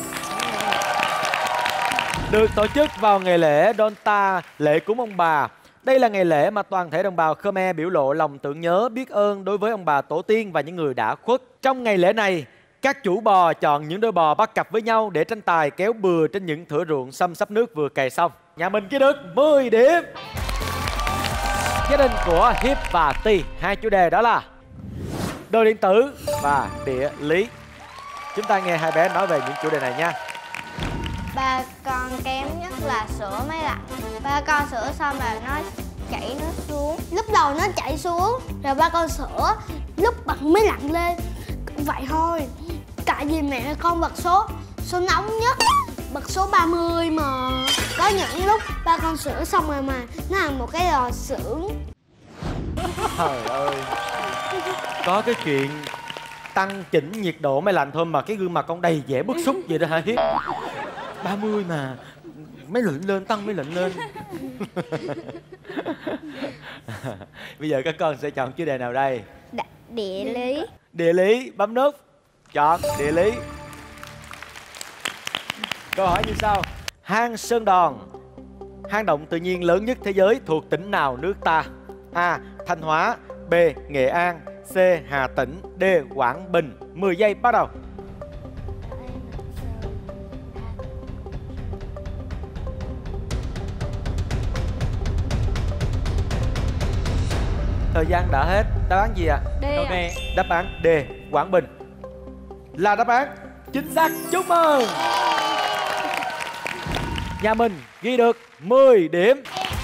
Speaker 1: Được tổ chức vào ngày lễ Donta, lễ cúng ông bà. Đây là ngày lễ mà toàn thể đồng bào Khmer biểu lộ lòng tưởng nhớ, biết ơn đối với ông bà tổ tiên và những người đã khuất. Trong ngày lễ này, các chủ bò chọn những đôi bò bắt cặp với nhau để tranh tài kéo bừa trên những thửa ruộng xâm xấp nước vừa cày xong. Nhà mình ghi được 10 điểm. Gia đình của Hiếp và Ti, hai chủ đề đó là đồ điện tử và địa lý. Chúng ta nghe hai bé nói về những chủ đề này nha.
Speaker 2: Ba con kém nhất là sữa máy lạnh. Ba con sữa xong là nó chảy nó xuống. Lúc đầu nó chảy xuống rồi ba con sữa lúc bật máy lạnh lên. Vậy thôi. Tại vì mẹ con bật số nóng nhất, bật số 30 mà. Có những lúc ba con sữa xong rồi mà nó là một cái lò xưởng.
Speaker 1: Trời ơi. Có cái chuyện tăng chỉnh nhiệt độ máy lạnh thôi mà cái gương mặt con đầy vẻ bức xúc vậy đó hả Hiếp? 30 mà máy lạnh lên, tăng máy lạnh lên. Bây giờ các con sẽ chọn chủ đề nào đây?
Speaker 2: Địa lý.
Speaker 1: Địa lý, bấm nút. Chọn địa lý. Câu hỏi như sau. Hang Sơn Đòn, hang động tự nhiên lớn nhất thế giới, thuộc tỉnh nào nước ta? A. Thanh Hóa. B. Nghệ An. C. Hà Tĩnh. D. Quảng Bình. 10 giây bắt đầu. Thời gian đã hết. Đáp án gì ạ?
Speaker 4: D.
Speaker 3: Ok.
Speaker 1: Đáp án D. Quảng Bình là đáp án chính xác. Chúc mừng. Nhà mình ghi được 10 điểm.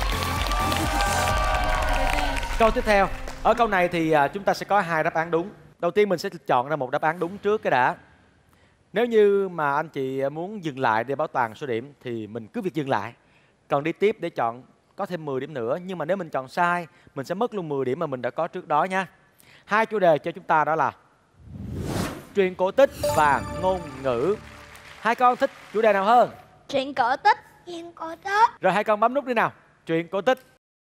Speaker 1: Câu tiếp theo. Ở câu này thì chúng ta sẽ có 2 đáp án đúng. Đầu tiên mình sẽ chọn ra một đáp án đúng trước cái đã. Nếu như mà anh chị muốn dừng lại để bảo toàn số điểm thì mình cứ việc dừng lại. Còn đi tiếp để chọn có thêm 10 điểm nữa. Nhưng mà nếu mình chọn sai, mình sẽ mất luôn 10 điểm mà mình đã có trước đó nha. 2 chủ đề cho chúng ta đó là truyện cổ tích và ngôn ngữ. Hai con thích chủ đề nào hơn?
Speaker 2: Truyện cổ tích. Truyện cổ tích.
Speaker 1: Rồi hai con bấm nút đi nào. Truyện cổ tích.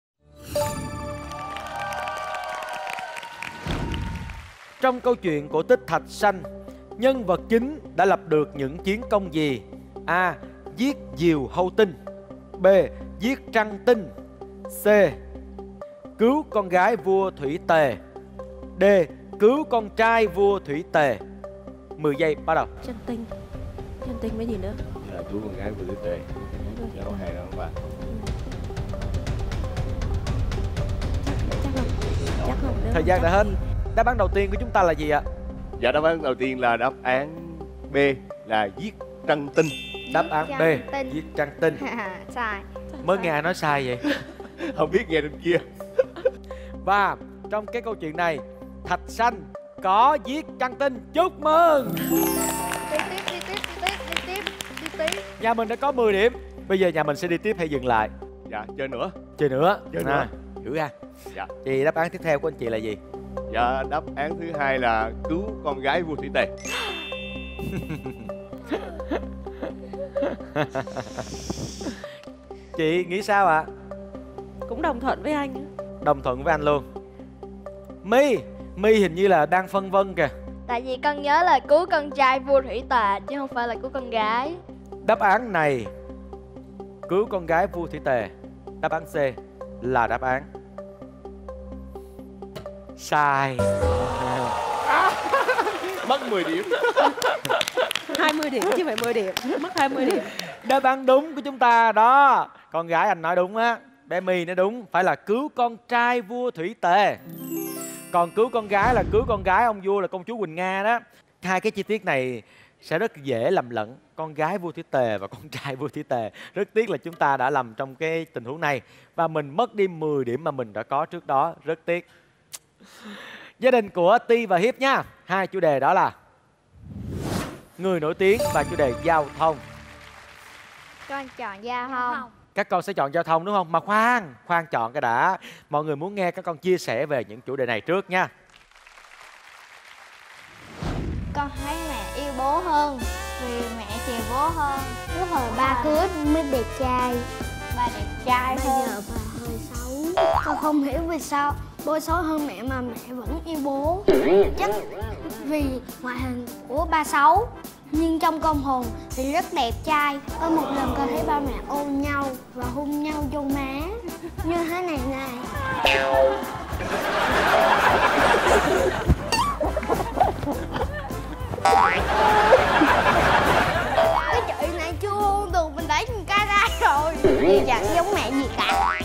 Speaker 1: Trong câu chuyện cổ tích Thạch Sanh, nhân vật chính đã lập được những chiến công gì? A. Giết Diều Hâu Tinh. B. Giết Trăng Tinh. C. Cứu con gái vua Thủy Tề. D. Cứu con trai vua Thủy Tề. 10 giây bắt đầu.
Speaker 5: Chân tinh với gì nữa?
Speaker 6: Là cứu con gái của Thủy Tề. Dạ có 2 đâu ba.
Speaker 5: Chắc không.
Speaker 1: Thời gian đã hết. Đáp án đầu tiên của chúng ta là gì ạ?
Speaker 6: Dạ đáp án đầu tiên là đáp án B là giết Trăng Tinh.
Speaker 1: Đáp án B,
Speaker 2: Trăng Tinh.
Speaker 1: giết Trăng Tinh.
Speaker 2: Sai.
Speaker 1: Mới nghe ai nói sai vậy?
Speaker 6: Không biết nghe bên kia.
Speaker 1: Và trong cái câu chuyện này, Thạch Sanh có giết Trăng Tinh. Chúc mừng.
Speaker 2: Đi tiếp.
Speaker 1: Nhà mình đã có 10 điểm. Bây giờ nhà mình sẽ đi tiếp hay dừng lại?
Speaker 6: Dạ chơi nữa.
Speaker 1: Chơi nữa.
Speaker 6: Chơi nữa.
Speaker 1: Hiểu ra.
Speaker 6: Dạ.
Speaker 1: Thì đáp án tiếp theo của anh chị là gì?
Speaker 6: Dạ đáp án thứ hai là cứu con gái vua Thủy Tề.
Speaker 1: Chị nghĩ sao ạ?
Speaker 5: Cũng đồng thuận với anh.
Speaker 1: Đồng thuận với anh luôn. My hình như là đang phân vân kìa.
Speaker 7: Tại vì con nhớ là cứu con trai vua Thủy Tề chứ không phải là cứu con gái.
Speaker 1: Đáp án này cứu con gái vua Thủy Tề. Đáp án C là đáp án sai.
Speaker 6: Mất 10 điểm.
Speaker 5: 20 điểm chứ phải 10 điểm. Mất 20 điểm.
Speaker 1: Đáp án đúng của chúng ta đó. Con gái anh nói đúng á. Bé My nói đúng. Phải là cứu con trai vua Thủy Tề. Còn cứu con gái là cứu con gái ông vua là công chúa Quỳnh Nga đó. Hai cái chi tiết này sẽ rất dễ lầm lẫn. Con gái vua Thủy Tề và con trai vua Thủy Tề. Rất tiếc là chúng ta đã lầm trong cái tình huống này. Và mình mất đi 10 điểm mà mình đã có trước đó. Rất tiếc. Gia đình của Ti và Hiếp nha. Hai chủ đề đó là người nổi tiếng và chủ đề giao thông.
Speaker 2: Con chọn giao thông.
Speaker 1: Các con sẽ chọn giao thông đúng không? Mà khoan chọn cái đã. Mọi người muốn nghe các con chia sẻ về những chủ đề này trước nha.
Speaker 2: Con thấy mẹ yêu bố hơn vì mẹ chiều bố hơn. Lúc hồi ba cưới mới đẹp trai. Ba đẹp trai hơn. Bây giờ bà hơi xấu. Con không hiểu vì sao bố xấu hơn mẹ mà mẹ vẫn yêu bố. Chắc vì ngoại hình của ba xấu, nhưng trong tâm hồn thì rất đẹp trai. Có một lần con thấy ba mẹ ôm nhau và hôn nhau vô má như thế này này. Cái chuyện này chưa hôn được mình đẩy con ca ra rồi. Nhưng chẳng giống mẹ gì cả.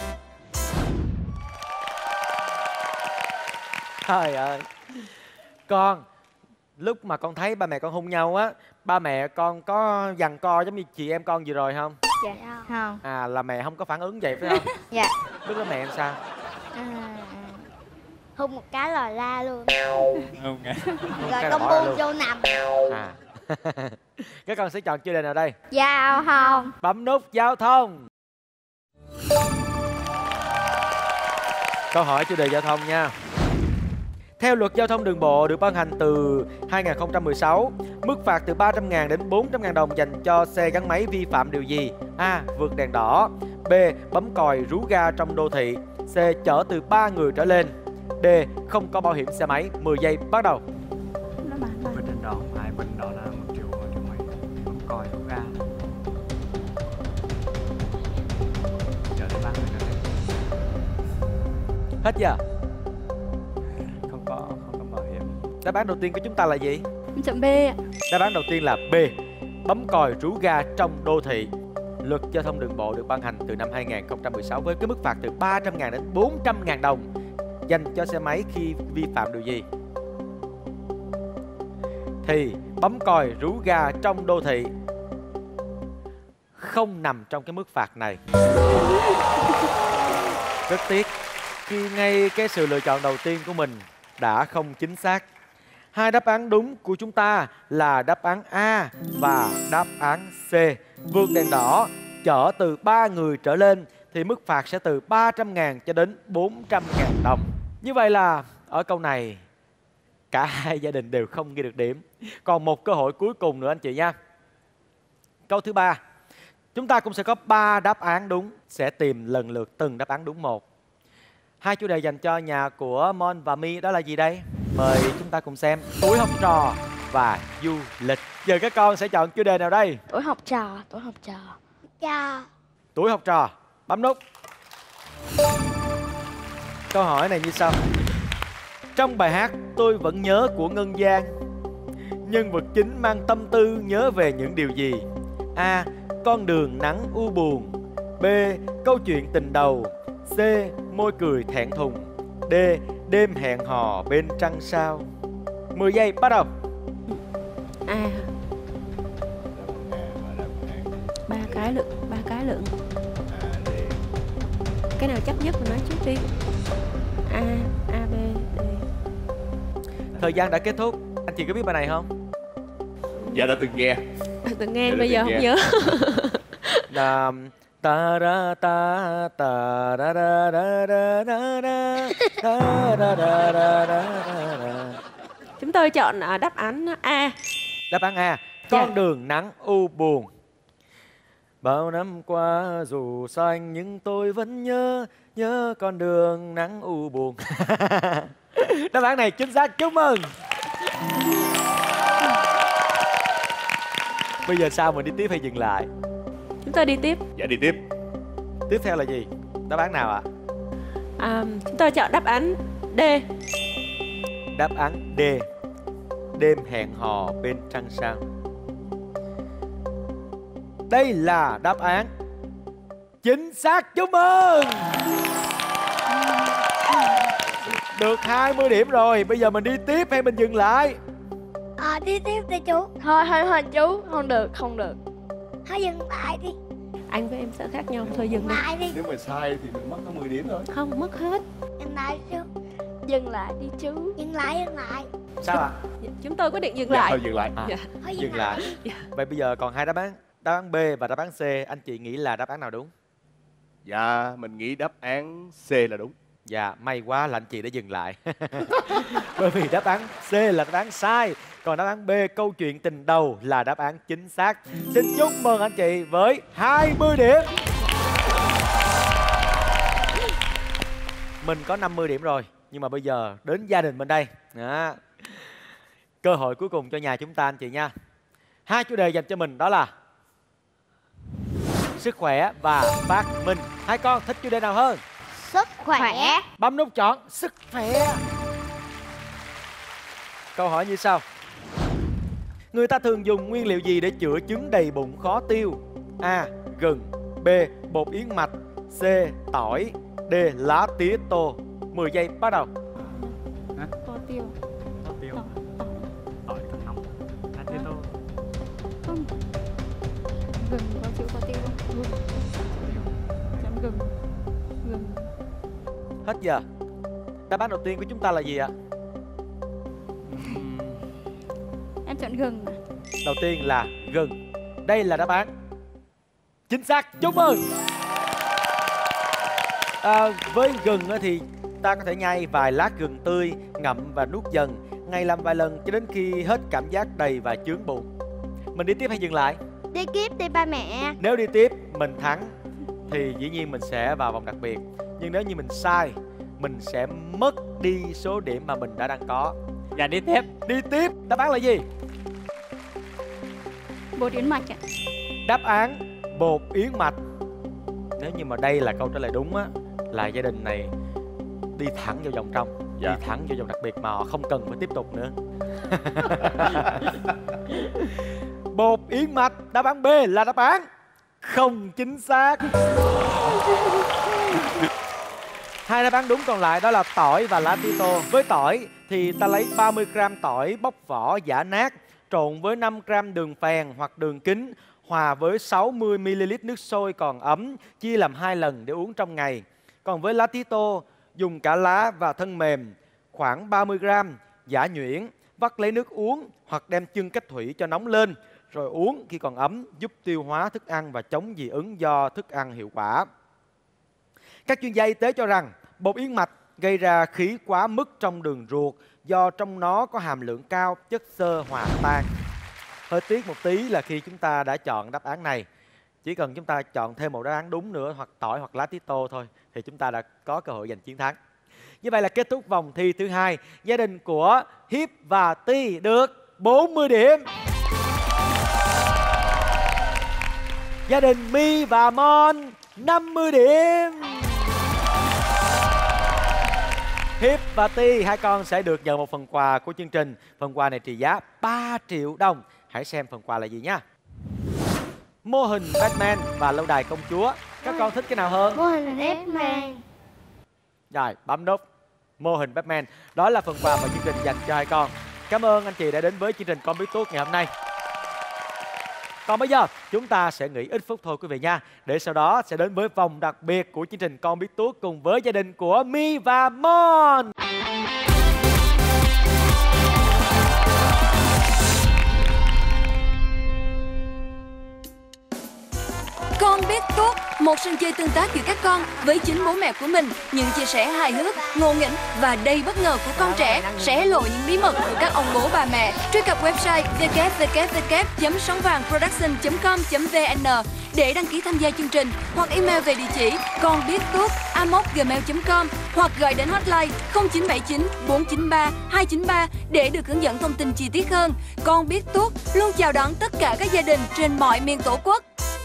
Speaker 1: Trời ơi. Con, lúc mà con thấy ba mẹ con hôn nhau á, ba mẹ con có giằng co giống như chị em con vừa rồi không?
Speaker 2: Dạ không.
Speaker 1: À, là mẹ không có phản ứng vậy phải không?
Speaker 2: Dạ.
Speaker 1: Lúc đó mẹ em sao?
Speaker 2: Hôn một cái là la luôn.
Speaker 3: Không nghe.
Speaker 2: Rồi con buông vô nằm.
Speaker 1: À. Các con sẽ chọn chủ đề nào đây?
Speaker 2: Giao thông.
Speaker 1: Bấm nút giao thông. Câu hỏi chủ đề giao thông nha. Theo luật giao thông đường bộ được ban hành từ 2016, mức phạt từ 300.000 đến 400.000 đồng dành cho xe gắn máy vi phạm điều gì? A. Vượt đèn đỏ. B. Bấm còi rú ga trong đô thị. C. Chở từ 3 người trở lên. D. Không có bảo hiểm xe máy. 10 giây bắt đầu.
Speaker 3: Bên đèn đỏ, hai bên đó là 1 triệu mấy. Bấm còi rú ga. Chở tới 3 người trở lên.
Speaker 1: Hết giờ.
Speaker 3: Không có bảo hiểm.
Speaker 1: Đáp án đầu tiên của chúng ta là gì?
Speaker 4: Em chọn B ạ.
Speaker 1: Đáp án đầu tiên là B. Bấm còi rú ga trong đô thị. Luật giao thông đường bộ được ban hành từ năm 2016 với cái mức phạt từ 300.000 đến 400.000 đồng dành cho xe máy khi vi phạm điều gì? Thì bấm còi rú ga trong đô thị không nằm trong cái mức phạt này. Rất tiếc khi ngay cái sự lựa chọn đầu tiên của mình đã không chính xác. Hai đáp án đúng của chúng ta là đáp án A và đáp án C. Vượt đèn đỏ, chở từ 3 người trở lên thì mức phạt sẽ từ 300.000 cho đến 400.000 đồng. Như vậy là ở câu này cả hai gia đình đều không ghi được điểm. Còn một cơ hội cuối cùng nữa anh chị nha. Câu thứ 3. Chúng ta cũng sẽ có 3 đáp án đúng. Sẽ tìm lần lượt từng đáp án đúng một. Hai chủ đề dành cho nhà của Mon và My đó là gì đây? Mời chúng ta cùng xem. Tuổi học trò và du lịch. Giờ các con sẽ chọn chủ đề nào đây?
Speaker 7: Tuổi học trò.
Speaker 2: Cho.
Speaker 1: Tuổi học trò. Bấm nút. Câu hỏi này như sau. Trong bài hát Tôi Vẫn Nhớ của Ngân Giang, nhân vật chính mang tâm tư nhớ về những điều gì? A. Con đường nắng u buồn. B. Câu chuyện tình đầu. C. Môi cười thẹn thùng. D. Đêm hẹn hò bên trăng sao. 10 giây bắt đầu.
Speaker 5: À, 3 cái lượng. Cái nào chấp nhất mình nói trước đi. A, B, D.
Speaker 1: Thời gian đã kết thúc. Anh chị có biết bài này không?
Speaker 6: Dạ đã từng nghe.
Speaker 5: Từng nghe
Speaker 6: Dạ,
Speaker 5: bây giờ
Speaker 6: từng
Speaker 5: không
Speaker 6: nghe.
Speaker 5: nhớ.
Speaker 1: Ta ra ta ta ra ra ra ra ra ra ra ra ra ra.
Speaker 5: Chúng tôi chọn đáp án A.
Speaker 1: Đáp án A. Con đường nắng u buồn. Bao năm qua dù xanh nhưng tôi vẫn nhớ con đường nắng u buồn. Đáp án này chính xác, chúc mừng. Bây giờ sao, mình đi tiếp hay dừng lại?
Speaker 5: Chúng tôi đi tiếp.
Speaker 6: Dạ đi tiếp.
Speaker 1: Tiếp theo là gì? Đáp án nào ạ?
Speaker 5: Chúng tôi chọn đáp án D.
Speaker 1: Đáp án D. Đêm hẹn hò bên trăng sao. Đây là đáp án chính xác, chúc mừng. Được 20 điểm rồi. Bây giờ mình đi tiếp hay mình dừng lại?
Speaker 2: Đi tiếp đi chú.
Speaker 7: Thôi chú, không được.
Speaker 2: Thôi dừng lại đi.
Speaker 5: Anh với em sợ khác nhau, thôi dừng đi.
Speaker 2: Lại đi.
Speaker 6: Nếu mà sai thì mình mất có 10 điểm thôi.
Speaker 5: Không, mất hết.
Speaker 2: Dừng lại chú.
Speaker 7: Dừng lại đi chú.
Speaker 2: Dừng lại.
Speaker 1: Sao ạ?
Speaker 5: Chúng tôi quyết định dừng
Speaker 6: Dạ,
Speaker 5: lại.
Speaker 6: thôi dừng lại.
Speaker 5: Dạ.
Speaker 2: Thôi
Speaker 1: Dừng lại. Vậy bây giờ còn hai đáp án. Đáp án B và đáp án C. Anh chị nghĩ là đáp án nào đúng?
Speaker 6: Dạ, mình nghĩ đáp án C là đúng.
Speaker 1: Dạ, may quá là anh chị đã dừng lại. Bởi vì đáp án C là đáp án sai. Còn đáp án B, câu chuyện tình đầu, là đáp án chính xác. Xin chúc mừng anh chị với 20 điểm. Mình có 50 điểm rồi. Nhưng mà bây giờ đến gia đình bên đây. Đó. Cơ hội cuối cùng cho nhà chúng ta anh chị nha. Hai chủ đề dành cho mình đó là sức khỏe và phát minh. Hai con thích chủ đề nào hơn?
Speaker 2: Sức khỏe.
Speaker 1: Bấm nút chọn sức khỏe. Câu hỏi như sau. Người ta thường dùng nguyên liệu gì để chữa chứng đầy bụng khó tiêu? A. Gừng. B. Bột yến mạch. C. Tỏi. D. Lá tía tô. 10 giây bắt đầu.
Speaker 4: Có tiêu.
Speaker 3: Có tiêu. Tỏi càng nóng. Lá tía tô.
Speaker 4: Không. Gừng có chữ có tiêu không? Chấm gừng.
Speaker 1: Hết giờ. Đáp án đầu tiên của chúng ta là gì ạ?
Speaker 4: Em chọn gừng.
Speaker 1: Đầu tiên là gừng. Đây là đáp án chính xác. Chúc mừng. Với gừng thì ta có thể nhai vài lát gừng tươi, ngậm và nuốt dần, ngày làm vài lần cho đến khi hết cảm giác đầy và chướng bụng. Mình đi tiếp hay dừng lại?
Speaker 2: Đi tiếp đi ba mẹ.
Speaker 1: Nếu đi tiếp mình thắng thì dĩ nhiên mình sẽ vào vòng đặc biệt. Nhưng nếu như mình sai, mình sẽ mất đi số điểm mà mình đã đang có.
Speaker 3: Dạ đi tiếp.
Speaker 1: Đi tiếp. Đáp án là gì?
Speaker 4: Bột yến mạch ạ.
Speaker 1: Đáp án bột yến mạch. Nếu như mà đây là câu trả lời đúng á, là gia đình này đi thẳng vào vòng trong.
Speaker 6: Dạ.
Speaker 1: Đi thẳng vào vòng đặc biệt mà họ không cần phải tiếp tục nữa. Bột yến mạch. Đáp án B là đáp án không chính xác. Hai đáp án đúng còn lại đó là tỏi và lá tía tô. Với tỏi thì ta lấy 30 g tỏi bóc vỏ giã nát, trộn với 5 g đường phèn hoặc đường kính, hòa với 60 ml nước sôi còn ấm, chia làm 2 lần để uống trong ngày. Còn với lá tía tô, dùng cả lá và thân mềm, khoảng 30 g, giã nhuyễn, vắt lấy nước uống hoặc đem chưng cách thủy cho nóng lên, rồi uống khi còn ấm, giúp tiêu hóa thức ăn và chống dị ứng do thức ăn hiệu quả. Các chuyên gia y tế cho rằng bột yến mạch gây ra khí quá mức trong đường ruột do trong nó có hàm lượng cao chất xơ hòa tan. Hơi tiếc một tí là khi chúng ta đã chọn đáp án này, chỉ cần chúng ta chọn thêm một đáp án đúng nữa, hoặc tỏi hoặc lá tía tô thôi, thì chúng ta đã có cơ hội giành chiến thắng. Như vậy là kết thúc vòng thi thứ hai. Gia đình của Hiếp và Ti được 40 điểm. Gia đình My và Mon 50 điểm. Hiếp và Ti, hai con sẽ được nhận một phần quà của chương trình. Phần quà này trị giá 3 triệu đồng. Hãy xem phần quà là gì nha. Mô hình Batman và lâu đài công chúa. Các con thích cái nào hơn?
Speaker 2: Mô hình Batman.
Speaker 1: Rồi, bấm nút. Mô hình Batman. Đó là phần quà mà chương trình dành cho hai con. Cảm ơn anh chị đã đến với chương trình Con Biết Tuốt ngày hôm nay. Còn bây giờ chúng ta sẽ nghỉ ít phút thôi quý vị nha, để sau đó sẽ đến với vòng đặc biệt của chương trình Con Biết Tuốt cùng với gia đình của My và Mon.
Speaker 8: Con Biết Tuốt, một sân chơi tương tác giữa các con với chính bố mẹ của mình. Những chia sẻ hài hước, ngộ nghĩnh và đầy bất ngờ của con trẻ sẽ lộ những bí mật của các ông bố bà mẹ. Truy cập website www.sống vàng production.com.vn để đăng ký tham gia chương trình, hoặc email về địa chỉ conbiếttuốt@gmail.com, hoặc gọi đến hotline 0979 493 293 để được hướng dẫn thông tin chi tiết hơn. Con Biết Tuốt luôn chào đón tất cả các gia đình trên mọi miền Tổ quốc.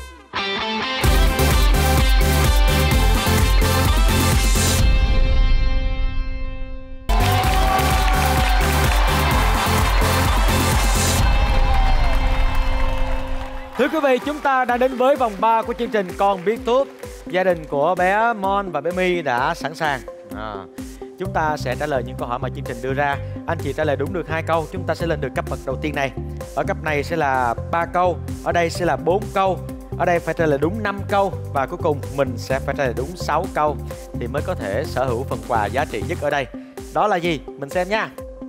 Speaker 1: Thưa quý vị, chúng ta đã đến với vòng 3 của chương trình Con Biết Tuốt. Gia đình của bé Mon và bé My đã sẵn sàng. Chúng ta sẽ trả lời những câu hỏi mà chương trình đưa ra. Anh chị trả lời đúng được 2 câu, chúng ta sẽ lên được cấp bậc đầu tiên này. Ở cấp này sẽ là 3 câu, ở đây sẽ là 4 câu, ở đây phải trả lời đúng 5 câu, và cuối cùng mình sẽ phải trả lời đúng 6 câu thì mới có thể sở hữu phần quà giá trị nhất ở đây. Đó là gì? Mình xem nha.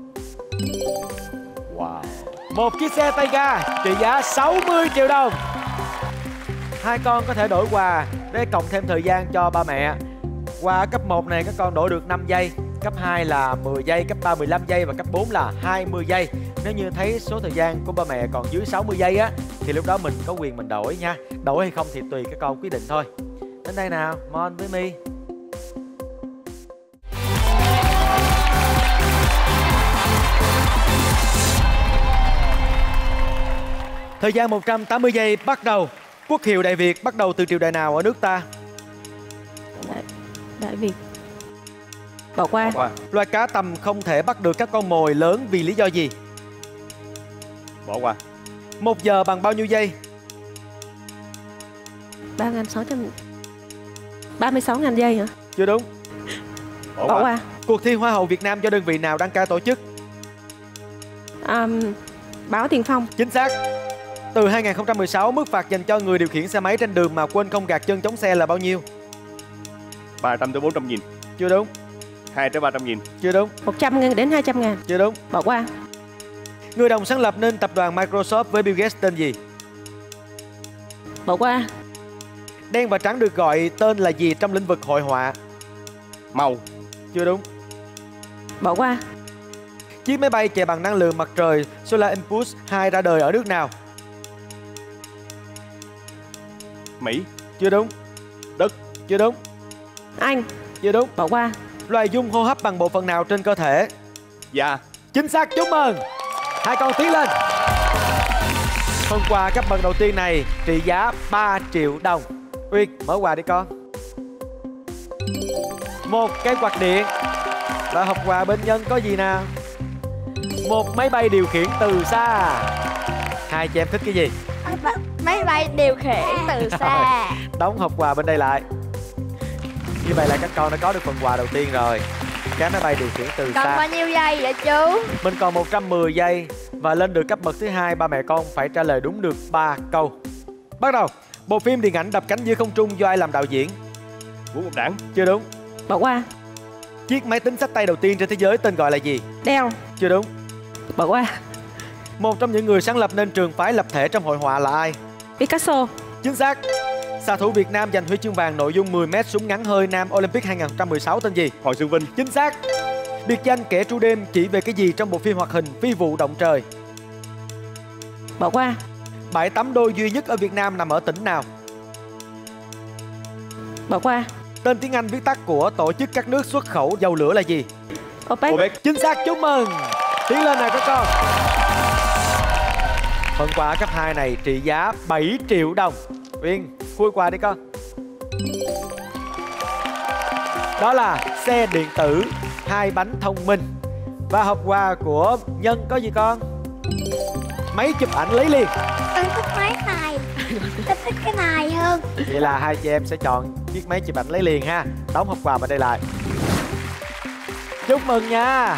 Speaker 6: Wow.
Speaker 1: Một chiếc xe tay ga trị giá 60 triệu đồng. 2 con có thể đổi quà để cộng thêm thời gian cho ba mẹ. Qua cấp 1 này các con đổi được 5 giây, cấp 2 là 10 giây, cấp 3 15 giây và cấp 4 là 20 giây. Nếu như thấy số thời gian của ba mẹ còn dưới 60 giây á thì lúc đó mình có quyền mình đổi nha. Đổi hay không thì tùy các con quyết định thôi. Đến đây nào, Mon với My. Thời gian 180 giây bắt đầu. Quốc hiệu Đại Việt bắt đầu từ triều đại nào ở nước ta?
Speaker 5: Đại Việt. Bỏ qua.
Speaker 1: Loài cá tầm không thể bắt được các con mồi lớn vì lý do gì?
Speaker 6: Bỏ qua.
Speaker 1: 1 giờ bằng bao nhiêu giây?
Speaker 5: 36.000 giây hả?
Speaker 1: Chưa đúng.
Speaker 5: Bỏ qua.
Speaker 1: Cuộc thi Hoa hậu Việt Nam do đơn vị nào đăng cai tổ chức?
Speaker 5: Báo Tiền Phong.
Speaker 1: Chính xác. Từ 2016, mức phạt dành cho người điều khiển xe máy trên đường mà quên không gạt chân chống xe là bao nhiêu?
Speaker 6: 300 tới 400 nghìn.
Speaker 1: Chưa đúng.
Speaker 6: 2 tới 300 nghìn.
Speaker 1: Chưa đúng.
Speaker 5: 100.000 đến 200.000.
Speaker 1: Chưa đúng.
Speaker 5: Bỏ qua.
Speaker 1: Người đồng sáng lập nên tập đoàn Microsoft với Bill Gates tên gì?
Speaker 5: Bỏ qua.
Speaker 1: Đen và trắng được gọi tên là gì trong lĩnh vực hội họa?
Speaker 6: Màu.
Speaker 1: Chưa đúng.
Speaker 5: Bỏ qua.
Speaker 1: Chiếc máy bay chạy bằng năng lượng mặt trời Solar Impulse 2 ra đời ở nước nào?
Speaker 6: Mỹ.
Speaker 1: Chưa đúng.
Speaker 6: Đức.
Speaker 1: Chưa đúng.
Speaker 5: Anh.
Speaker 1: Chưa đúng.
Speaker 5: Bỏ qua.
Speaker 1: Loài giun hô hấp bằng bộ phận nào trên cơ thể?
Speaker 6: Da.
Speaker 1: Chính xác, chúc mừng. 2 con tiến lên. Phần quà cấp bậc đầu tiên này trị giá 3 triệu đồng. Uyên, mở quà đi con. Một cái quạt điện. Và hộp quà bên Nhân có gì nào? Một máy bay điều khiển từ xa. Hai chị em thích cái gì?
Speaker 7: Máy bay điều khiển từ xa.
Speaker 1: Đóng hộp quà bên đây lại. Như vậy là các con đã có được phần quà đầu tiên rồi. Cái máy bay điều khiển từ
Speaker 7: Còn
Speaker 1: xa.
Speaker 7: bao nhiêu giây vậy chú?
Speaker 1: Mình còn 110 giây. Và lên được cấp bậc thứ 2, ba mẹ con phải trả lời đúng được 3 câu. Bắt đầu. Bộ phim điện ảnh Đập cánh giữa không trung do ai làm đạo diễn?
Speaker 6: Vũ Ngọc Đảng.
Speaker 1: Chưa đúng.
Speaker 5: Bỏ qua.
Speaker 1: Chiếc máy tính xách tay đầu tiên trên thế giới tên gọi là gì?
Speaker 5: Đeo.
Speaker 1: Chưa đúng.
Speaker 5: Bỏ qua.
Speaker 1: Một trong những người sáng lập nên trường phái lập thể trong hội họa là ai?
Speaker 5: Picasso.
Speaker 1: Chính xác. Xạ thủ Việt Nam giành huy chương vàng nội dung 10m súng ngắn hơi nam Olympic 2016 tên gì?
Speaker 6: Hoàng Xuân Vinh.
Speaker 1: Chính xác. Biệt danh Kẻ Tru Đêm chỉ về cái gì trong bộ phim hoạt hình Phi vụ động trời?
Speaker 5: Bỏ qua.
Speaker 1: Bãi tắm đôi duy nhất ở Việt Nam nằm ở tỉnh nào?
Speaker 5: Bỏ qua.
Speaker 1: Tên tiếng Anh viết tắt của tổ chức các nước xuất khẩu dầu lửa là gì?
Speaker 5: OPEC.
Speaker 1: Chính xác, chúc mừng. Tiến lên nào các con. Phần quà cấp 2 này trị giá 7 triệu đồng. Uyên, khui quà đi con. Đó là xe điện tử 2 bánh thông minh. Và hộp quà của Nhân có gì con? Máy chụp ảnh lấy liền.
Speaker 2: Con thích máy này. Con thích cái này hơn.
Speaker 1: Vậy là hai chị em sẽ chọn chiếc máy chụp ảnh lấy liền ha. Đóng hộp quà vào đây lại. Chúc mừng nha.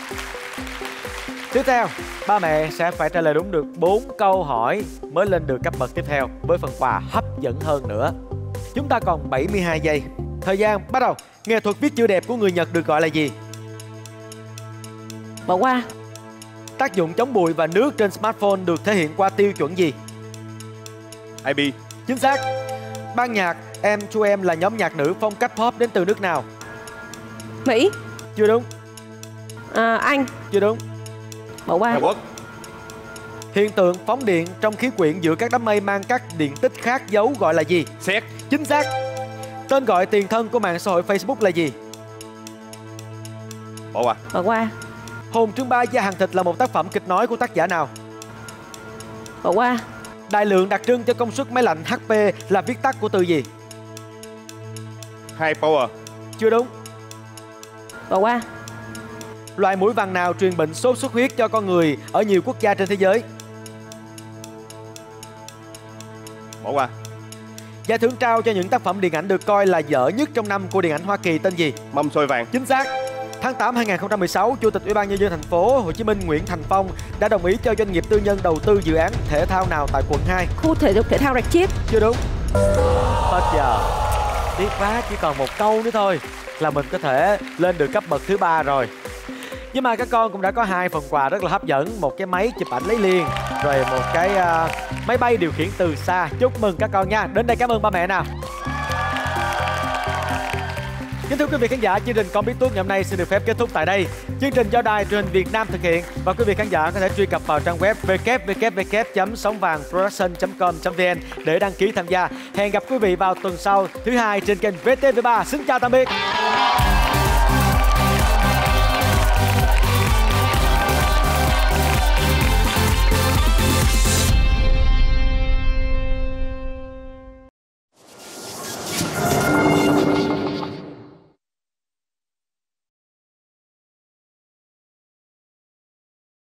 Speaker 1: Tiếp theo, ba mẹ sẽ phải trả lời đúng được 4 câu hỏi mới lên được cấp bậc tiếp theo với phần quà hấp dẫn hơn nữa. Chúng ta còn 72 giây. Thời gian bắt đầu. Nghệ thuật viết chữ đẹp của người Nhật được gọi là gì?
Speaker 5: Bỏ qua.
Speaker 1: Tác dụng chống bụi và nước trên smartphone được thể hiện qua tiêu chuẩn gì?
Speaker 6: IP.
Speaker 1: Chính xác. Ban nhạc M2M là nhóm nhạc nữ phong cách pop đến từ nước nào?
Speaker 5: Mỹ.
Speaker 1: Chưa đúng.
Speaker 5: Anh.
Speaker 1: Chưa đúng.
Speaker 5: Bỏ qua.
Speaker 6: Hàn Quốc.
Speaker 1: Hiện tượng phóng điện trong khí quyển giữa các đám mây mang các điện tích khác dấu gọi là gì?
Speaker 6: Sét.
Speaker 1: Chính xác. Tên gọi tiền thân của mạng xã hội Facebook là gì?
Speaker 6: Bỏ qua.
Speaker 5: Bỏ qua.
Speaker 1: Hồn trương ba da hàng thịt là một tác phẩm kịch nói của tác giả nào?
Speaker 5: Bỏ qua.
Speaker 1: Đại lượng đặc trưng cho công suất máy lạnh HP là viết tắt của từ gì?
Speaker 6: High power.
Speaker 1: Chưa đúng.
Speaker 5: Bỏ qua.
Speaker 1: Loài muỗi vằn nào truyền bệnh sốt xuất huyết cho con người ở nhiều quốc gia trên thế giới?
Speaker 6: Bỏ qua.
Speaker 1: Giải thưởng trao cho những tác phẩm điện ảnh được coi là dở nhất trong năm của điện ảnh Hoa Kỳ tên gì?
Speaker 6: Mâm xôi vàng.
Speaker 1: Chính xác. Tháng 8 2016, Chủ tịch Ủy ban Nhân dân thành phố Hồ Chí Minh Nguyễn Thành Phong đã đồng ý cho doanh nghiệp tư nhân đầu tư dự án thể thao nào tại quận 2?
Speaker 5: Khu thể dục thể thao Rạch Chiếc.
Speaker 1: Chưa đúng. Hết giờ. Tiếc quá, chỉ còn một câu nữa thôi là mình có thể lên được cấp bậc thứ 3 rồi. Nhưng mà các con cũng đã có 2 phần quà rất là hấp dẫn. Một cái máy chụp ảnh lấy liền, rồi một cái máy bay điều khiển từ xa. Chúc mừng các con nha. Đến đây cảm ơn ba mẹ nào. Kính thưa quý vị khán giả, chương trình Con biết Tuốt ngày hôm nay xin được phép kết thúc tại đây. Chương trình do Đài Truyền hình Việt Nam thực hiện và quý vị khán giả có thể truy cập vào trang web www.songvangproduction.com.vn để đăng ký tham gia. Hẹn gặp quý vị vào tuần sau thứ 2 trên kênh VTV3. Xin chào tạm biệt.